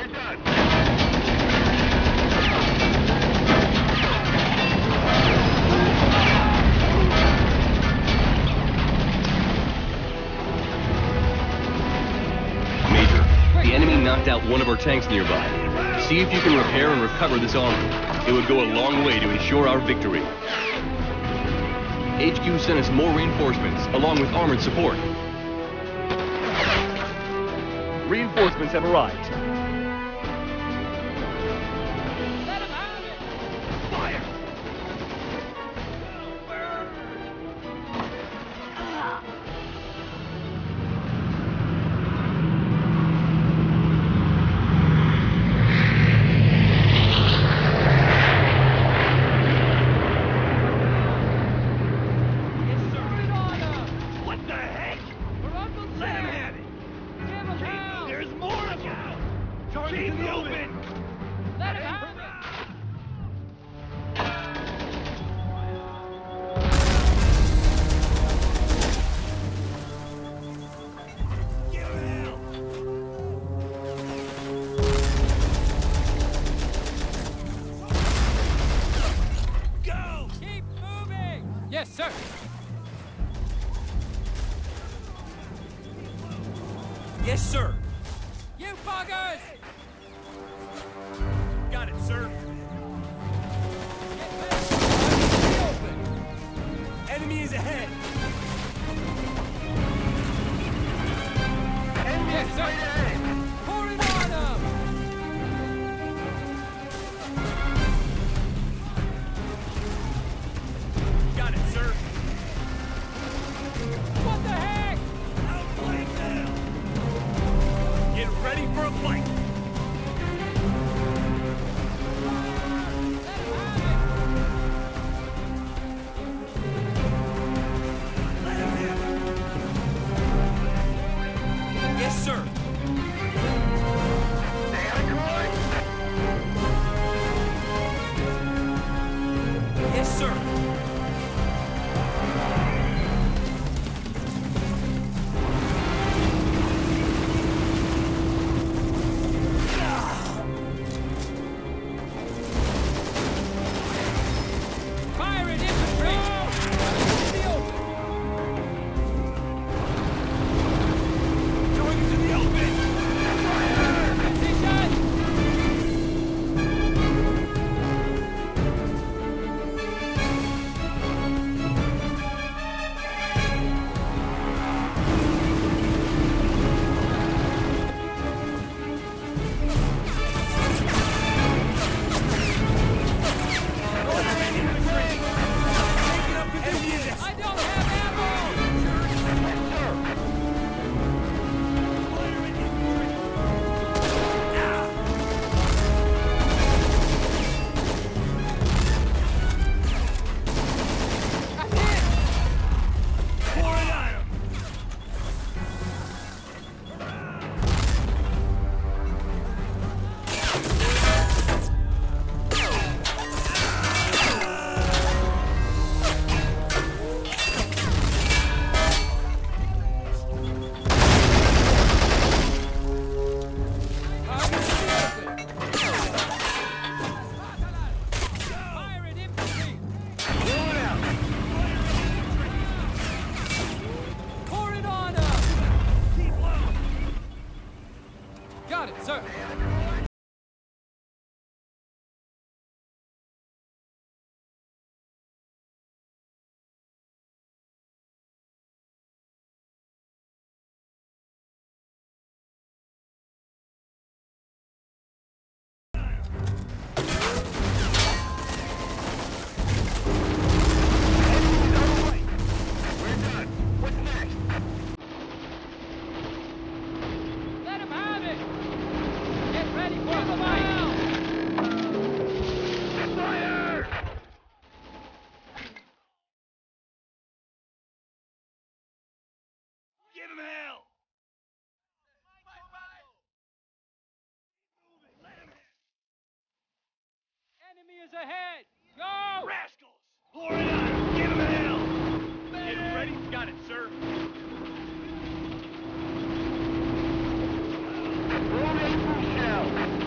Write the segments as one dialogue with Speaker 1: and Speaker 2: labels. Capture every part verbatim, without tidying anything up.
Speaker 1: We're done.
Speaker 2: Major, the enemy knocked out one of our tanks nearby. See if you can repair and recover this armor. It would go a long way to ensure our victory. H Q sent us more reinforcements, along with armored support.
Speaker 3: Reinforcements have arrived.
Speaker 4: Let him have it!
Speaker 1: Fire! What the heck? Let him have it! There's more of them! Keep moving!
Speaker 4: Let him have it!
Speaker 1: Give him hell! Go!
Speaker 4: Keep moving! Yes, sir!
Speaker 1: Yes, sir!
Speaker 4: You buggers!
Speaker 1: Got it, sir.
Speaker 4: Get back! Be open!
Speaker 1: Enemy is ahead!
Speaker 4: Yes, sir! Pour it on them!
Speaker 1: Got it, sir.
Speaker 4: What the heck?
Speaker 1: Outflank now! Get ready for a fight!
Speaker 4: Let him have
Speaker 1: Let him have it! Yes, sir! Yes, sir!
Speaker 4: it! Fire at infantry! In the open!
Speaker 1: Going into the open!
Speaker 4: Position! I don't have ammo! I'm hit!
Speaker 1: Pour it on him!
Speaker 4: Target in the open! Fire at infantry!
Speaker 1: Blow it out!
Speaker 4: Pour it on them!
Speaker 1: Keep low!
Speaker 4: Got it, sir!
Speaker 1: We're done. What's next?
Speaker 4: Let him have it! Get ready for the fight!
Speaker 1: Fire! Give him hell! Let him
Speaker 4: Enemy is ahead! Go!
Speaker 1: Rascals! Pour it on him! Give him hell! Get ready. Got it, sir. Roll in for shell.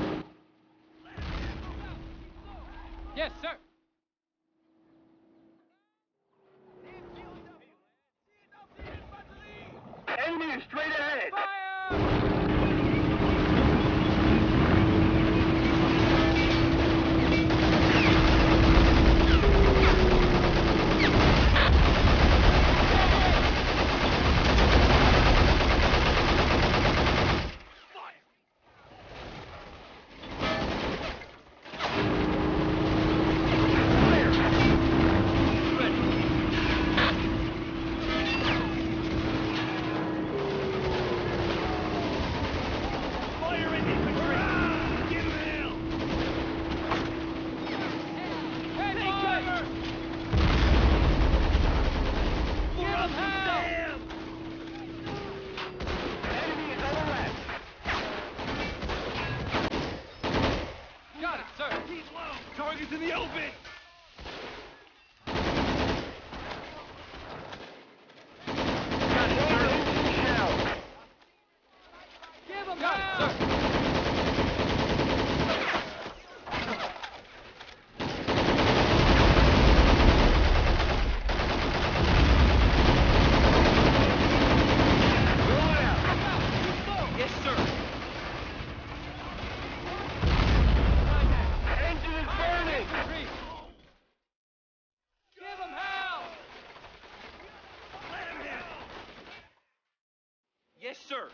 Speaker 2: Yes, sir.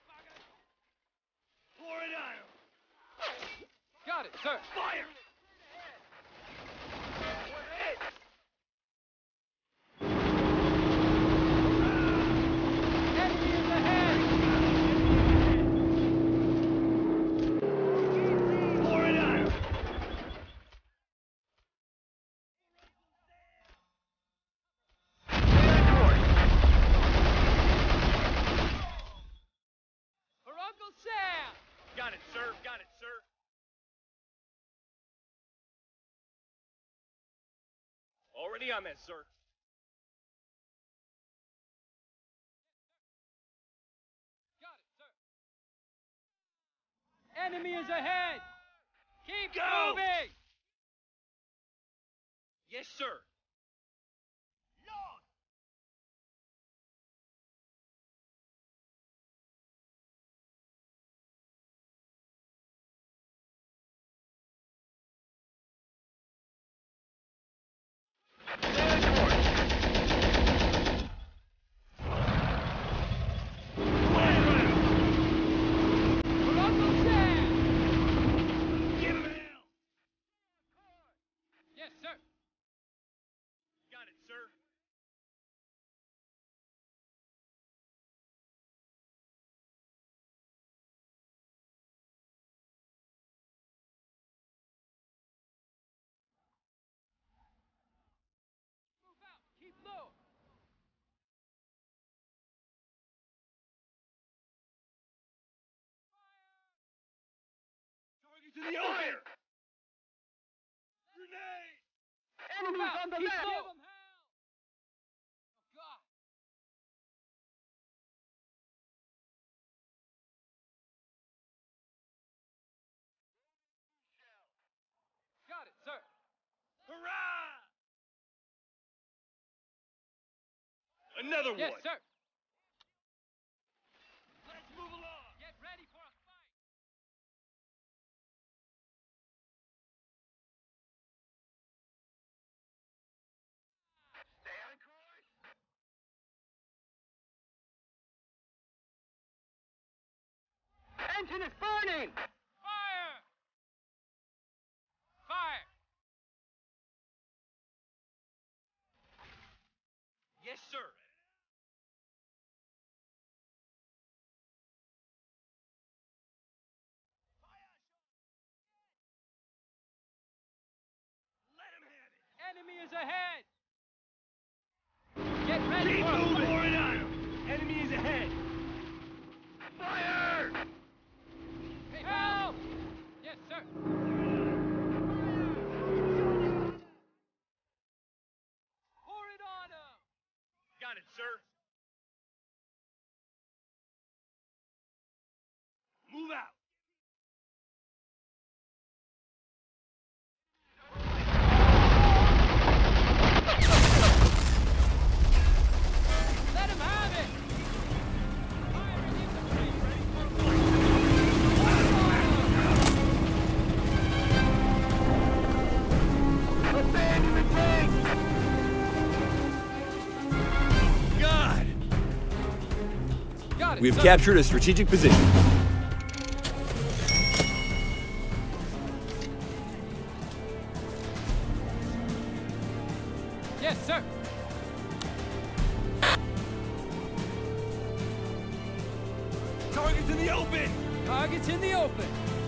Speaker 1: Pour it on him.
Speaker 4: Got it, sir.
Speaker 1: Fire!
Speaker 4: Enemy is ahead.
Speaker 1: Pour it on him.
Speaker 4: For Uncle Sam.
Speaker 2: Got it, sir. Got it, sir. Already on that, sir.
Speaker 4: Got it, sir. Enemy is ahead. Keep
Speaker 1: Go.
Speaker 4: moving.
Speaker 2: Yes, sir.
Speaker 1: Load!
Speaker 4: For Uncle Sam.
Speaker 1: Give him hell!
Speaker 4: Yes, sir.
Speaker 2: Got it, sir.
Speaker 4: Move out. Keep low.
Speaker 1: Target to the open! Grenade!
Speaker 4: Enemies on the left. Give 'em hell. Oh, God. Got it, sir.
Speaker 1: Hurrah! Another
Speaker 4: Yes,
Speaker 1: one!
Speaker 4: sir.
Speaker 1: Let's move along!
Speaker 4: Get ready for a fight.
Speaker 1: Stay on course!
Speaker 4: Engine is burning. Fire. Fire.
Speaker 2: Yes, sir.
Speaker 1: Let him have it!
Speaker 4: Enemy is ahead. Get ready
Speaker 1: Keep
Speaker 4: for a
Speaker 1: moving!
Speaker 4: fight.
Speaker 1: Pour it on him!
Speaker 2: Enemy is ahead.
Speaker 1: Fire!
Speaker 4: Help. Yes, sir. Pour it on him.
Speaker 2: Got it, sir.
Speaker 1: Move out!
Speaker 4: Let him have it. Fire and infantry.
Speaker 1: Abandon the tank! God!
Speaker 4: Got it,
Speaker 3: We have
Speaker 4: sir.
Speaker 3: captured a strategic position.
Speaker 4: Yes, sir.
Speaker 1: Target's in the open!
Speaker 4: Target's in the open.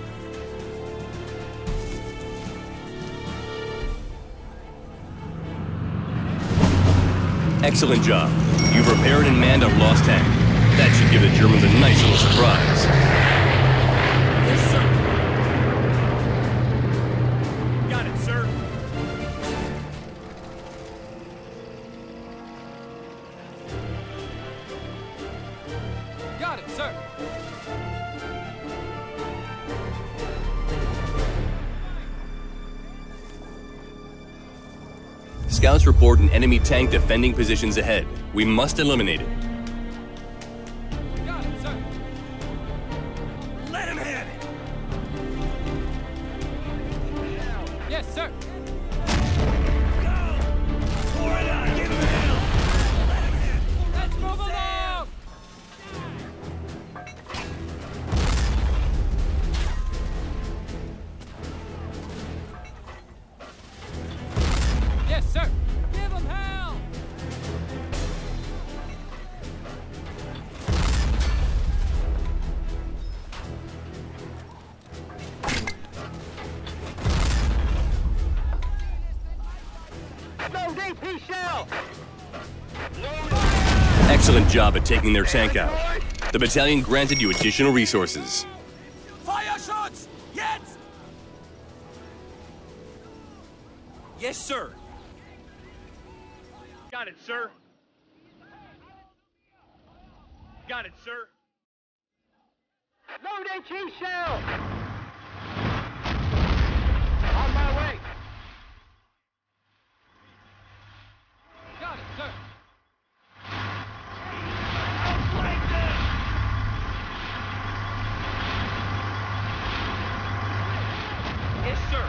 Speaker 2: Excellent job. You've repaired and manned a lost tank. That should give the Germans a nice little surprise. Yes, sir. Got it, sir.
Speaker 4: Got it, sir.
Speaker 2: Scouts report an enemy tank defending positions ahead. We must eliminate it.
Speaker 4: Got it, sir.
Speaker 1: Let him have it!
Speaker 4: Yes, sir.
Speaker 1: Go! Pour it on! Give him hell! Let him have it!
Speaker 4: Let's move along. Yes, sir. Give him hell!
Speaker 3: No D P shell!
Speaker 2: Excellent job at taking their tank out. The battalion granted you additional resources.
Speaker 1: Fire shots! Jetzt! Yes, sir.
Speaker 3: Got it, sir. Got it, sir. Load H E shell! On my way.
Speaker 4: Got it, sir.
Speaker 3: Yes, sir.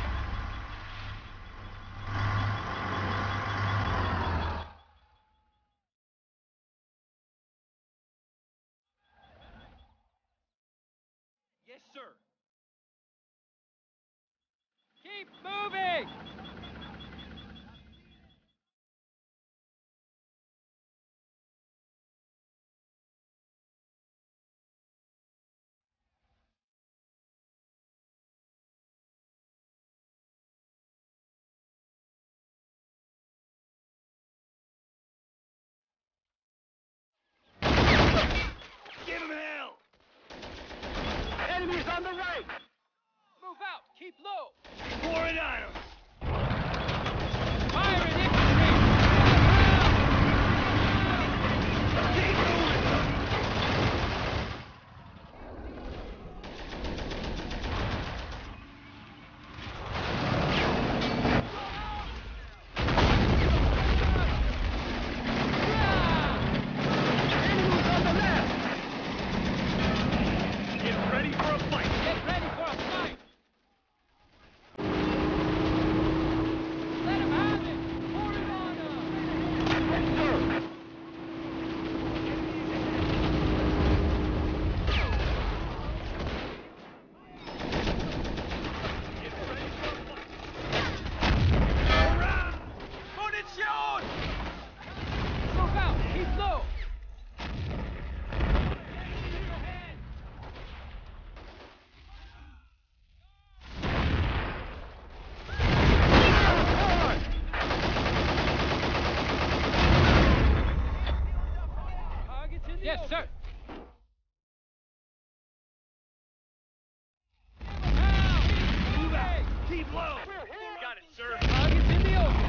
Speaker 3: Yes, sir.
Speaker 4: Keep moving!
Speaker 1: Give him hell!
Speaker 3: Enemies on the right!
Speaker 4: Move out! Keep low!
Speaker 1: Pour it on him!
Speaker 4: Fire at infantry!
Speaker 1: Keep moving!
Speaker 3: Enemies on the left! Get ready for a fight!
Speaker 4: Get ready for a fight! Let him have it! Pour it on him!
Speaker 3: Yes, sir.
Speaker 1: Get ready for a fight! Around! Munition!
Speaker 4: Move out! Keep low! Targets in the Yes, sir!
Speaker 1: Move out! Keep low!
Speaker 3: Got it, sir.
Speaker 4: Targets in the open!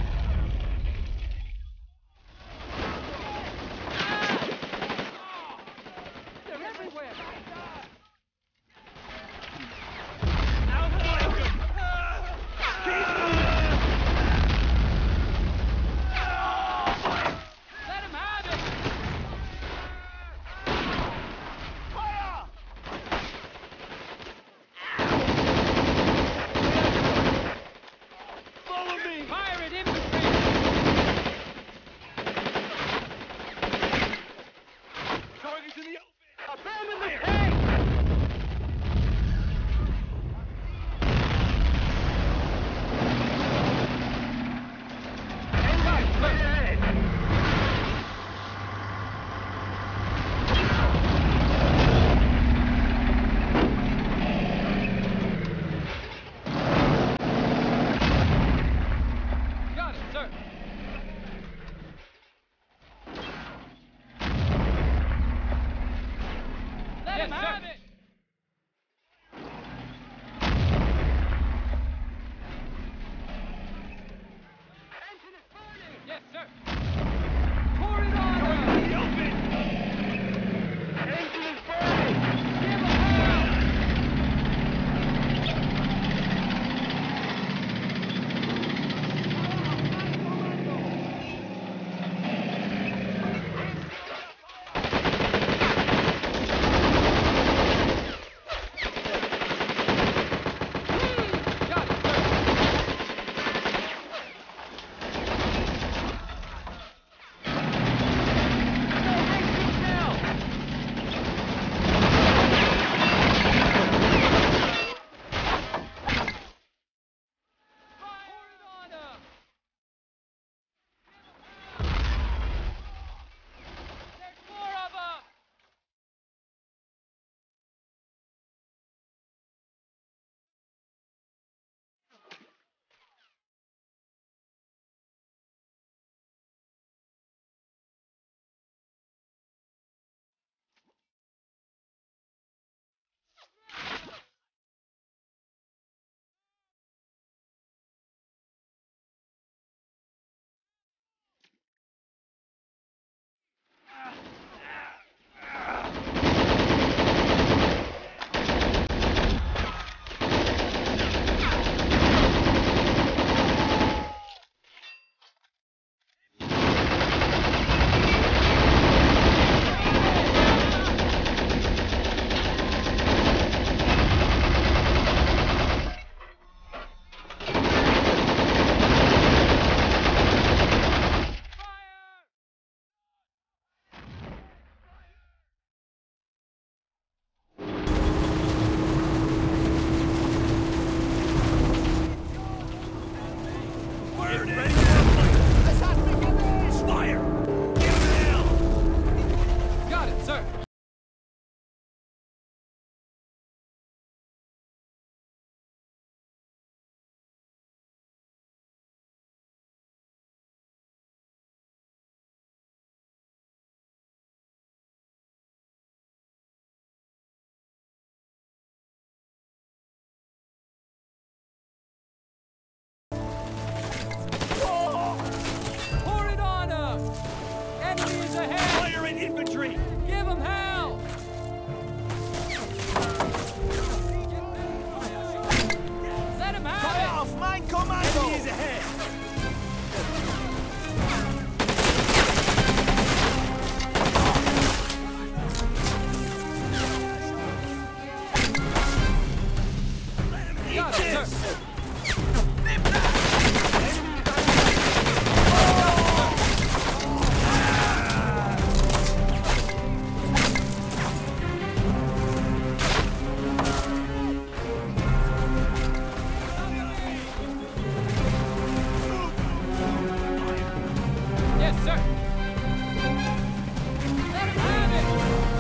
Speaker 4: They're everywhere!
Speaker 1: Outflank him! Keep moving!
Speaker 4: Let him have it!
Speaker 1: Fire! Follow me!
Speaker 4: Fire at infantry!
Speaker 1: Targets in the open!
Speaker 3: Abandon the
Speaker 1: Fire!
Speaker 3: tank! Hang on, straight ahead!
Speaker 4: Got it, sir! Let
Speaker 5: Yes,
Speaker 4: him
Speaker 5: sir.
Speaker 4: have it!
Speaker 3: Engine is burning!
Speaker 4: Yes, sir! Pour it on him!
Speaker 1: The open!
Speaker 3: Engine is burning!
Speaker 4: Give him hell! sir. Let him have it.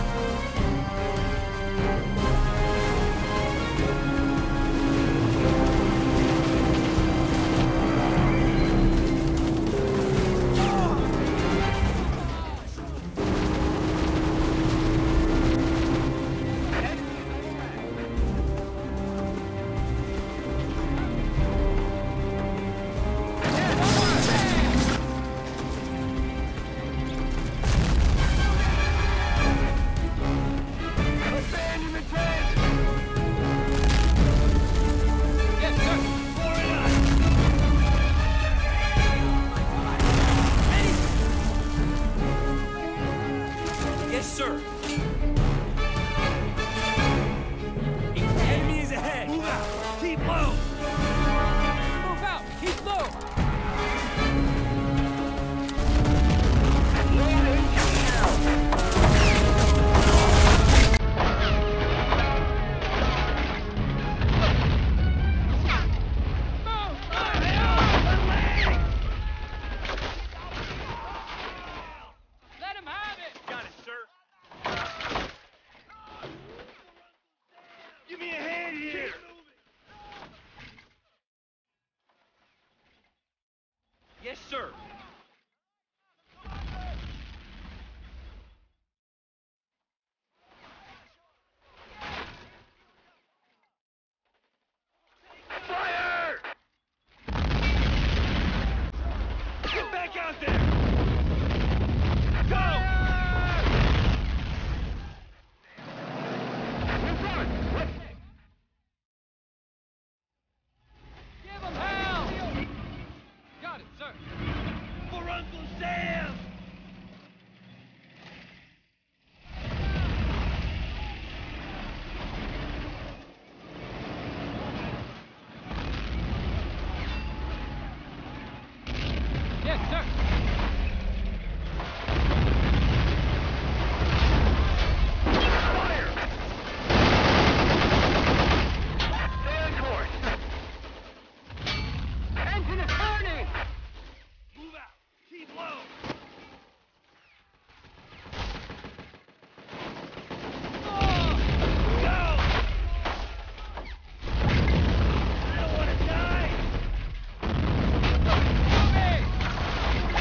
Speaker 2: Yes, sir.
Speaker 1: Fire! Get back out there! Go!
Speaker 3: In front! Let's
Speaker 4: Give him hell! Got it, sir.
Speaker 1: For Uncle Sam!
Speaker 4: Yes, sir.
Speaker 3: fire! Stay on course! Engine is burning!
Speaker 1: Move out! Keep low! Go! I don't want to die!
Speaker 4: Move it!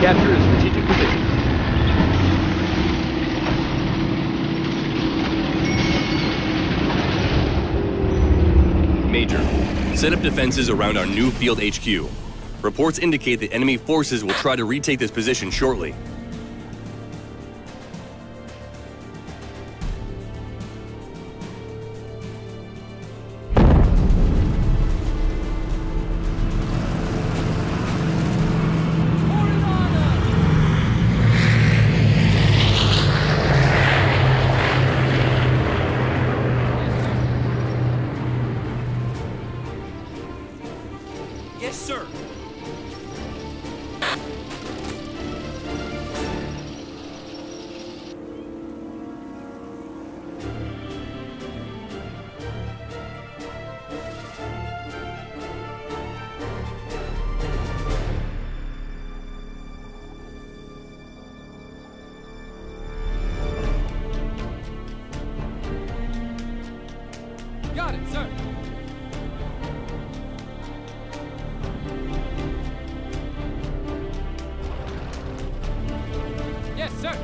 Speaker 2: Capture a strategic position. Major, set up defenses around our new field H Q. Reports indicate that enemy forces will try to retake this position shortly.
Speaker 5: Yes, sir.
Speaker 4: Got it, sir. Yes, sir.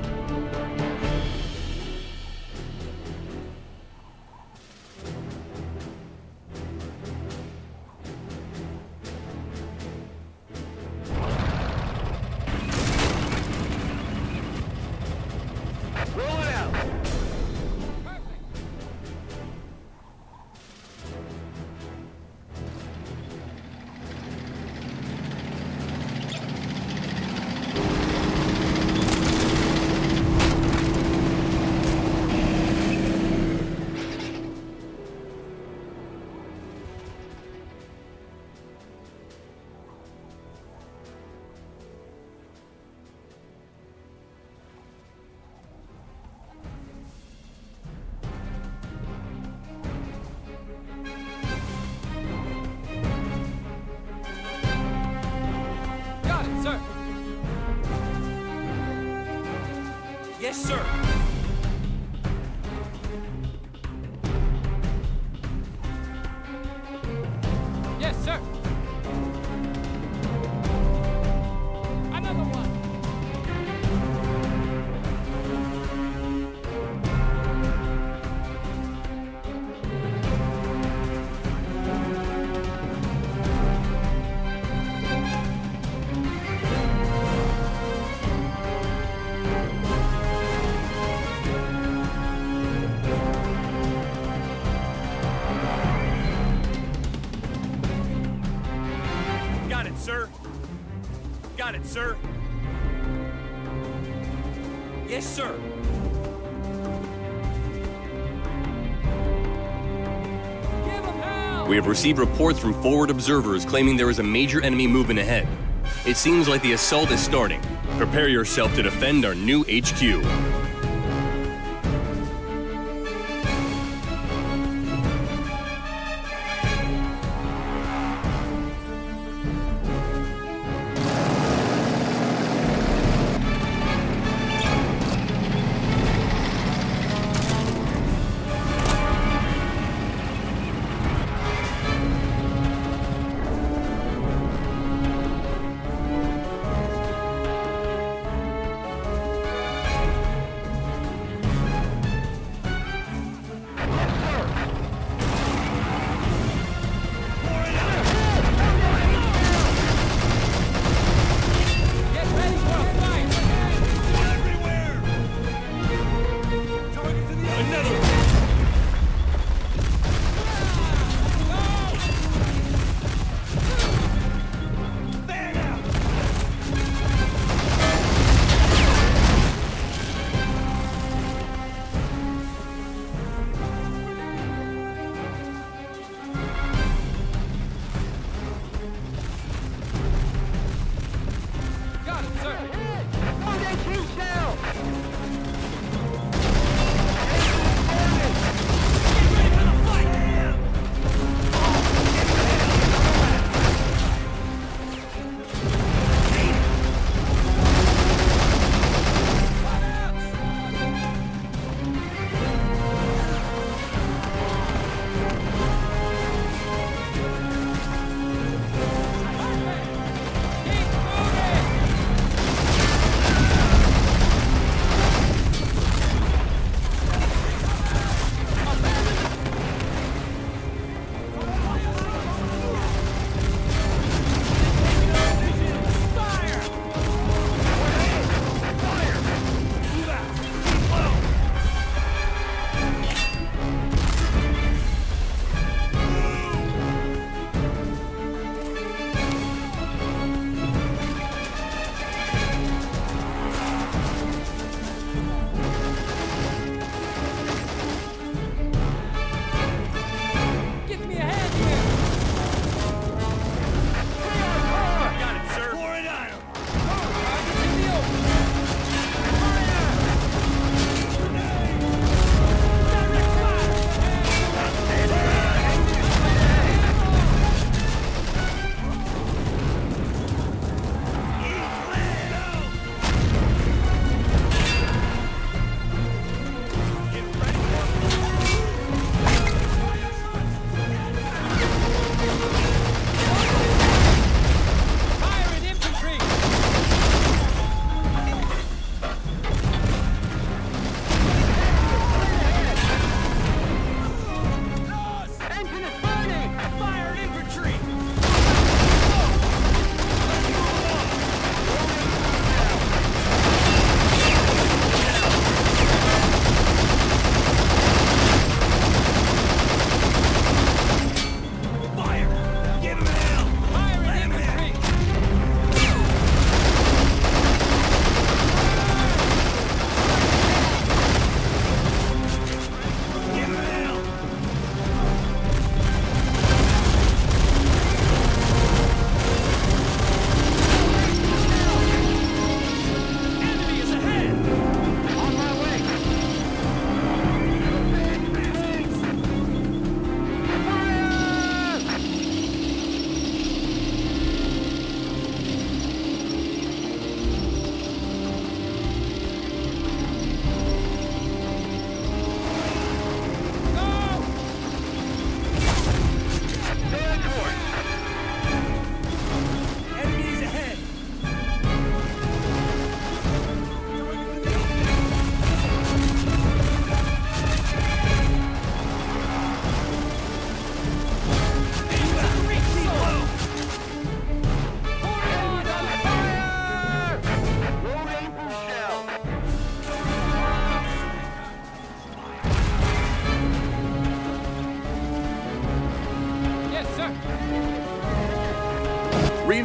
Speaker 3: Roll it out.
Speaker 4: Perfect. Got it, sir.
Speaker 5: Yes, sir.
Speaker 4: Yes, sir. Another one.
Speaker 5: Got it, sir. Got it, sir. Yes, sir.
Speaker 4: Give him hell.
Speaker 2: We have received reports from forward observers claiming there is a major enemy movement ahead. It seems like the assault is starting. Prepare yourself to defend our new H Q.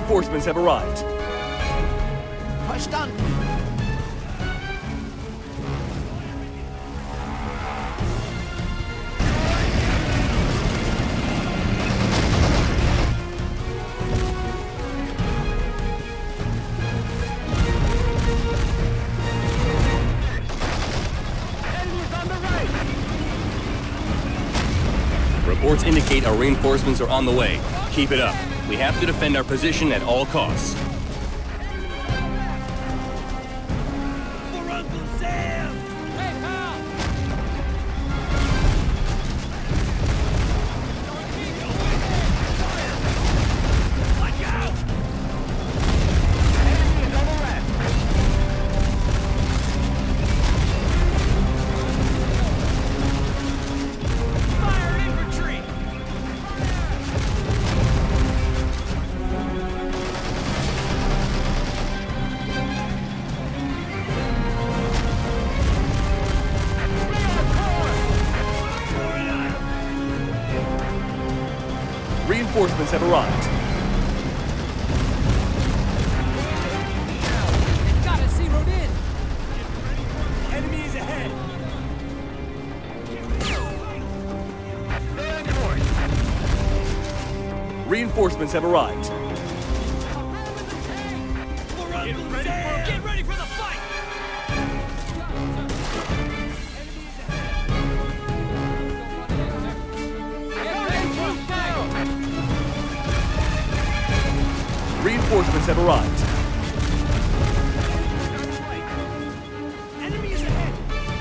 Speaker 2: Reinforcements have arrived.
Speaker 1: Verstanden.
Speaker 2: Reports indicate our reinforcements are on the way. Keep it up. We have to defend our position at all costs.
Speaker 1: For Uncle Sam!
Speaker 4: Hey, pal!
Speaker 1: Watch out!
Speaker 3: Enemy is on the left.
Speaker 1: Fire infantry!
Speaker 2: Reinforcements have arrived.
Speaker 4: Got it zeroed in!
Speaker 5: Enemies ahead!
Speaker 3: Stay on course.
Speaker 2: Reinforcements have arrived.
Speaker 1: For
Speaker 5: Get
Speaker 1: Uncle
Speaker 5: ready
Speaker 1: Sam!
Speaker 5: for get ready for the fight!
Speaker 2: Reinforcements have arrived.
Speaker 1: Enemies ahead!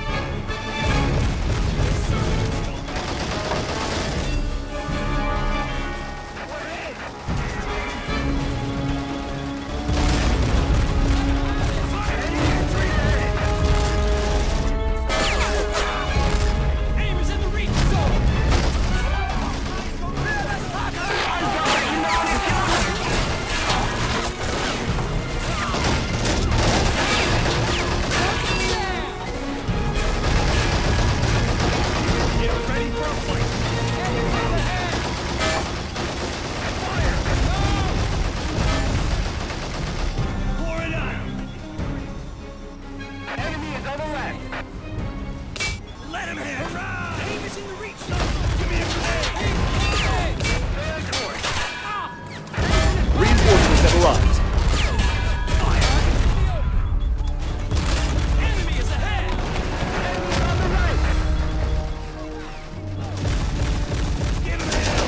Speaker 5: Aim is in the reach zone! Get ready for a fight!
Speaker 1: Pour it on!
Speaker 3: Enemy is on the left.
Speaker 1: Let him have it! Aim is in the reach zone! Give me a grenade!
Speaker 3: Stay on course.
Speaker 2: Reinforcements have arrived.
Speaker 5: Enemy is ahead!
Speaker 3: Enemy on the right.
Speaker 1: Give him hell!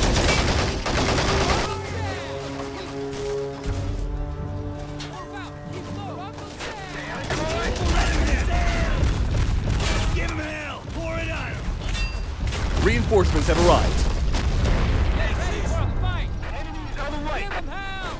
Speaker 3: Stay on course.
Speaker 1: Let him have it! Give him hell! Pour it on him!
Speaker 2: Reinforcements have arrived.
Speaker 4: Get ready for a fight!
Speaker 3: Enemy is on the right.
Speaker 4: Give 'em hell!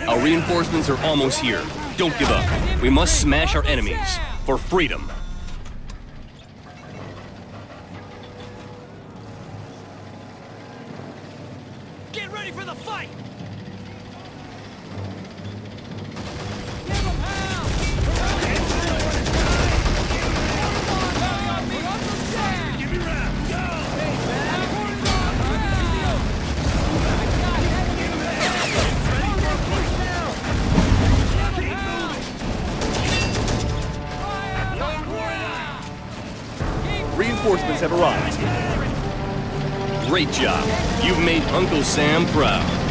Speaker 2: Our reinforcements are almost here. Don't give up. We must smash our enemies for freedom.
Speaker 5: Get ready for the fight!
Speaker 4: Give 'em hell!
Speaker 1: Give me round. Go!
Speaker 2: Reinforcements have arrived. Great job. You've made Uncle Sam proud.